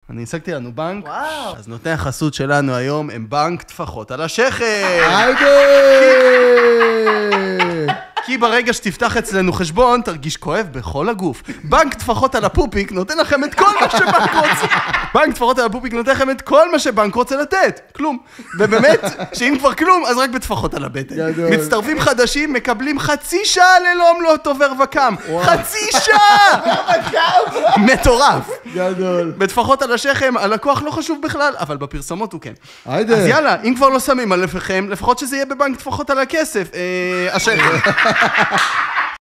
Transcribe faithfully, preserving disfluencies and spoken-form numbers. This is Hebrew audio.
אני השגתי לנו בנק. וואו. אז נותני החסות שלנו היום הם בנק טפחות על השכם. היידה! כי ברגע שתפתח אצלנו חשבון, תרגיש כואב בכל הגוף. בנק טפחות על הפופיק נותן לכם את כל מה שבנק רוצה. בנק טפחות על הפופיק נותן לכם את כל מה שבנק רוצה לתת. כלום. ובאמת, שאם כבר כלום, אז רק בטפחות על הבטן. גדול. מצטרפים חדשים, מקבלים חצי שעה ללא עמלות עובר וקם. חצי שעה! מטורף. גדול. בטפחות על השכם, הלקוח לא חשוב בכלל, אבל בפרסומות הוא כן. היידה. אז יאללה, אם כבר לא שמים על לפניכם, לפחות שזה יהיה בבנק טפחות על הכסף. אה, השכם.